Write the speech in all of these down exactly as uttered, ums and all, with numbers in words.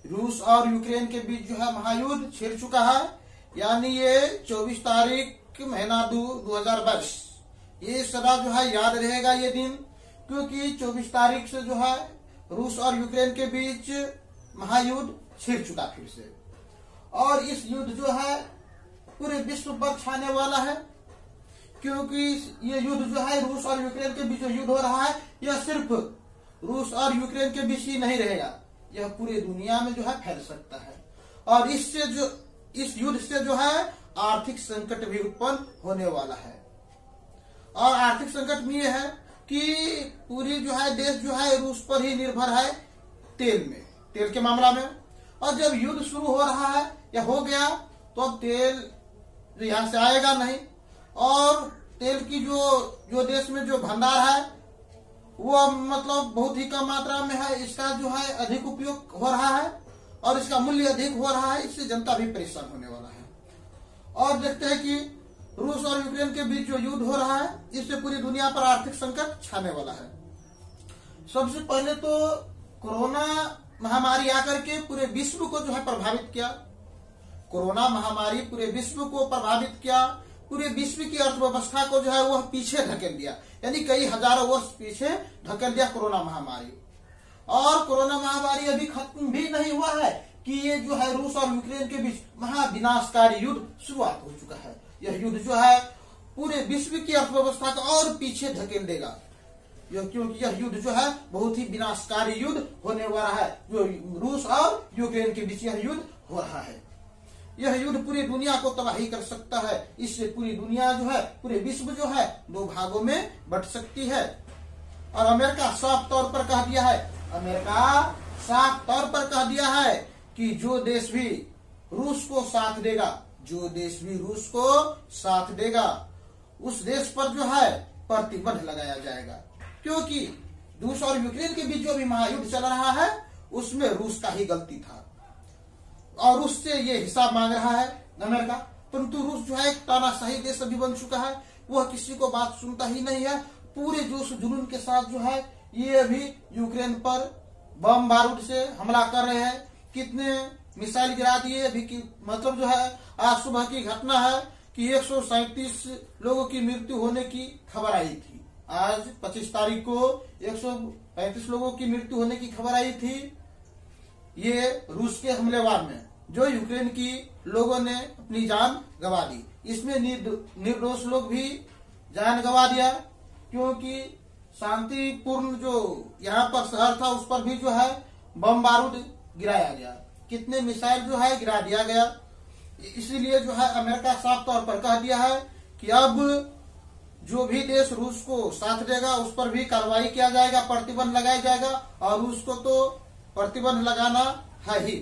रूस और यूक्रेन के बीच जो है महायुद्ध छिड़ चुका है। यानी ये चौबीस तारीख महीना दो दो हजार बाईस ये सदा जो है याद रहेगा ये दिन, क्योंकि चौबीस तारीख से जो है रूस और यूक्रेन के बीच महायुद्ध छिड़ चुका फिर से। और इस युद्ध जो है पूरे विश्व पर छाने वाला है, क्योंकि ये युद्ध जो है रूस और यूक्रेन के बीच जो युद्ध हो रहा है यह सिर्फ रूस और यूक्रेन के बीच ही नहीं रहेगा, यह पूरी दुनिया में जो है फैल सकता है। और इससे जो इस युद्ध से जो है आर्थिक संकट भी उत्पन्न होने वाला है। और आर्थिक संकट में यह है कि पूरी जो है देश जो है रूस पर ही निर्भर है तेल में, तेल के मामला में। और जब युद्ध शुरू हो रहा है या हो गया तो अब तेल यहाँ से आएगा नहीं, और तेल की जो जो देश में जो भंडार है वो मतलब बहुत ही कम मात्रा में है, इसका जो है अधिक उपयोग हो रहा है और इसका मूल्य अधिक हो रहा है, इससे जनता भी परेशान होने वाला है। और देखते हैं कि रूस और यूक्रेन के बीच जो युद्ध हो रहा है इससे पूरी दुनिया पर आर्थिक संकट छाने वाला है। सबसे पहले तो कोरोना महामारी आकर के पूरे विश्व को जो है प्रभावित किया। कोरोना महामारी पूरे विश्व को प्रभावित किया, पूरे विश्व की अर्थव्यवस्था को जो है वह पीछे धकेल दिया, यानी कई हजारों वर्ष पीछे धकेल दिया कोरोना महामारी। और कोरोना महामारी अभी खत्म भी नहीं हुआ है कि ये जो है रूस और यूक्रेन के बीच महाविनाशकारी युद्ध शुरुआत हो चुका है। यह युद्ध जो है पूरे विश्व की अर्थव्यवस्था को और पीछे धकेल देगा, क्योंकि यह युद्ध जो है बहुत ही विनाशकारी युद्ध होने वाला है। जो रूस और यूक्रेन के बीच यह युद्ध हो रहा है, यह युद्ध पूरी दुनिया को तबाही कर सकता है। इससे पूरी दुनिया जो है, पूरे विश्व जो है दो भागों में बंट सकती है। और अमेरिका साफ तौर पर कह दिया है, अमेरिका साफ तौर पर कह दिया है कि जो देश भी रूस को साथ देगा, जो देश भी रूस को साथ देगा उस देश पर जो है प्रतिबंध लगाया जाएगा, क्योंकि रूस और यूक्रेन के बीच जो भी महायुद्ध चल रहा है उसमें रूस का ही गलती था और उससे ये हिसाब मांग रहा है अमेरिका। परंतु रूस जो है एक तानाशाही देश अभी बन चुका है, वह किसी को बात सुनता ही नहीं है। पूरे जोश जुनून के साथ जो है ये अभी यूक्रेन पर बम बारूद से हमला कर रहे हैं। कितने मिसाइल गिरा दिए अभी की, मतलब जो है आज सुबह की घटना है कि एक सौ सैंतीस लोगों की मृत्यु होने की खबर आई थी। आज पच्चीस तारीख को एक सौ पैंतीस लोगों की मृत्यु होने की खबर आई थी, ये रूस के हमलेवार में, जो यूक्रेन की लोगों ने अपनी जान गंवा दी। इसमें निर्दोष लोग भी जान गंवा दिया, क्योंकि शांतिपूर्ण जो यहाँ पर शहर था उस पर भी जो है बम बारूद गिराया गया, कितने मिसाइल जो है गिरा दिया गया। इसीलिए जो है अमेरिका साफ तौर पर कह दिया है कि अब जो भी देश रूस को साथ देगा उस पर भी कार्रवाई किया जाएगा, प्रतिबंध लगाया जाएगा। और रूस को तो प्रतिबंध लगाना है ही।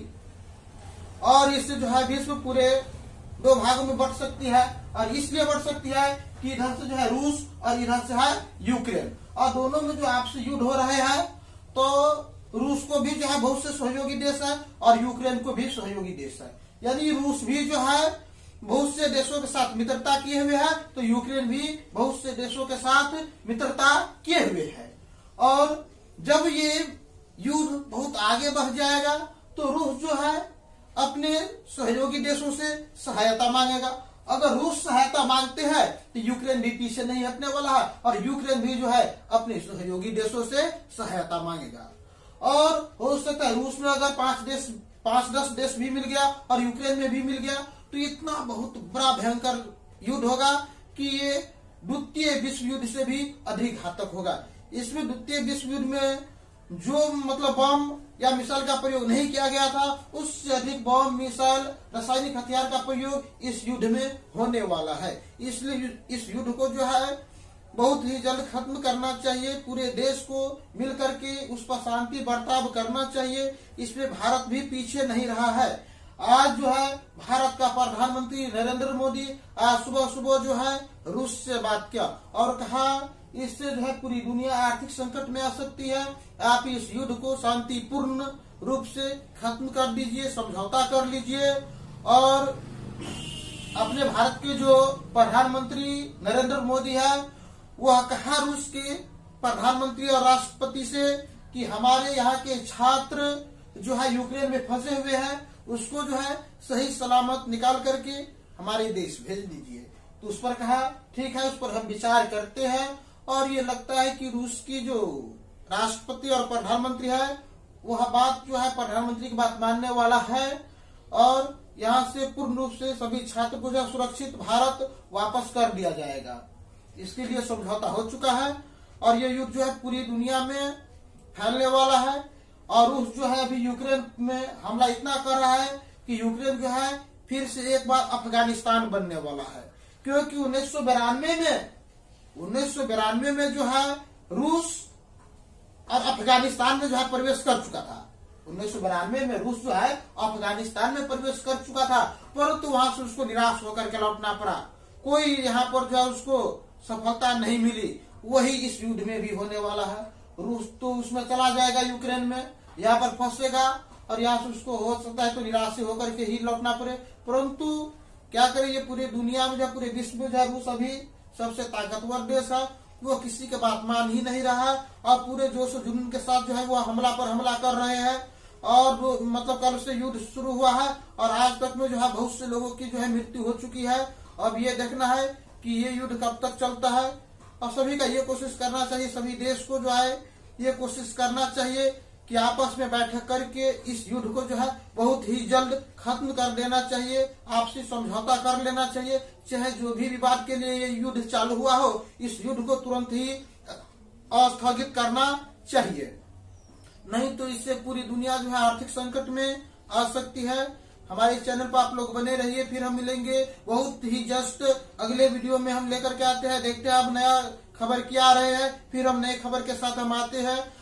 और इससे जो है विश्व पूरे दो भागों में बढ़ सकती है, और इसलिए बढ़ सकती है कि इधर से जो है रूस और इधर से है यूक्रेन, और दोनों में जो आपसी युद्ध हो रहे हैं तो रूस को भी जो है बहुत से सहयोगी देश है और यूक्रेन को भी सहयोगी देश है। यानी रूस भी जो है बहुत से देशों के साथ मित्रता किए हुए है, तो यूक्रेन भी बहुत से देशों के साथ मित्रता किए हुए है। और जब ये युद्ध बहुत आगे बढ़ जाएगा तो रूस जो है अपने सहयोगी देशों से सहायता मांगेगा। अगर रूस सहायता मांगते हैं तो यूक्रेन भी पीछे नहीं हटने वाला है, और यूक्रेन भी जो है अपने सहयोगी देशों से सहायता मांगेगा। और हो सकता है रूस में अगर पांच देश पांच दस देश भी मिल गया और यूक्रेन में भी मिल गया तो इतना बहुत बड़ा भयंकर युद्ध होगा कि ये द्वितीय विश्व युद्ध से भी अधिक घातक होगा। इसमें द्वितीय विश्व युद्ध में जो मतलब बम या मिसाइल का प्रयोग नहीं किया गया था, उससे अधिक बम, मिसाइल, रासायनिक हथियार का प्रयोग इस युद्ध में होने वाला है। इसलिए इस युद्ध को जो है बहुत ही जल्द खत्म करना चाहिए। पूरे देश को मिल करके उस पर शांति बर्ताव करना चाहिए। इसमें भारत भी पीछे नहीं रहा है। आज जो है भारत का प्रधानमंत्री नरेंद्र मोदी आज सुबह सुबह जो है रूस से बात किया और कहा इससे जो है पूरी दुनिया आर्थिक संकट में आ सकती है। आप इस युद्ध को शांतिपूर्ण रूप से खत्म कर दीजिए, समझौता कर लीजिए। और अपने भारत के जो प्रधानमंत्री नरेंद्र मोदी है वह कहा रूस के प्रधानमंत्री और राष्ट्रपति से कि हमारे यहाँ के छात्र जो है यूक्रेन में फंसे हुए हैं उसको जो है सही सलामत निकाल करके हमारे देश भेज दीजिए। तो उस पर कहा ठीक है, उस पर हम विचार करते हैं। और ये लगता है कि रूस की जो राष्ट्रपति और प्रधानमंत्री है वह बात जो है प्रधानमंत्री की बात मानने वाला है और यहाँ से पूर्ण रूप से सभी छात्र को जो है सुरक्षित भारत वापस कर दिया जाएगा। इसके लिए समझौता हो चुका है और ये युद्ध जो है पूरी दुनिया में फैलने वाला है। और रूस जो है अभी यूक्रेन में हमला इतना कर रहा है कि यूक्रेन जो है फिर से एक बार अफगानिस्तान बनने वाला है, क्योंकि उन्नीस सौ बिरानवे में उन्नीस सौ बिरानवे में जो है रूस और अफगानिस्तान में जो है प्रवेश कर चुका था। उन्नीस सौ बिरानवे में रूस जो है अफगानिस्तान में प्रवेश कर चुका था, परंतु वहां से उसको निराश होकर के लौटना पड़ा। कोई यहाँ पर जो है उसको सफलता नहीं मिली। वही इस युद्ध में भी होने वाला है। रूस तो उसमें चला जाएगा यूक्रेन में, यहाँ पर फंसेगा और यहाँ से उसको हो सकता है तो निराश होकर के ही लौटना पड़े। परंतु क्या करे, ये पूरी दुनिया में जो पूरे विश्व में जो है रूस अभी सबसे ताकतवर देश है, वो किसी के बात मान ही नहीं रहा और पूरे जोश और जुनून के साथ जो है वो हमला पर हमला कर रहे हैं। और वो मतलब कल से युद्ध शुरू हुआ है और आज तक में जो है बहुत से लोगों की जो है मृत्यु हो चुकी है। अब ये देखना है कि ये युद्ध कब तक चलता है और सभी का ये कोशिश करना चाहिए, सभी देश को जो है ये कोशिश करना चाहिए कि आपस में बैठक करके इस युद्ध को जो है बहुत ही जल्द खत्म कर देना चाहिए, आपसी समझौता कर लेना चाहिए। चाहे जो भी विवाद के लिए ये युद्ध चालू हुआ हो, इस युद्ध को तुरंत ही अस्थगित करना चाहिए, नहीं तो इससे पूरी दुनिया जो है आर्थिक संकट में आ सकती है। हमारे चैनल पर आप लोग बने रहिए, फिर हम मिलेंगे बहुत ही जस्ट अगले वीडियो में हम लेकर के आते हैं। देखते हैं आप नया खबर क्या आ रहे हैं, फिर हम नए खबर के साथ हम आते हैं।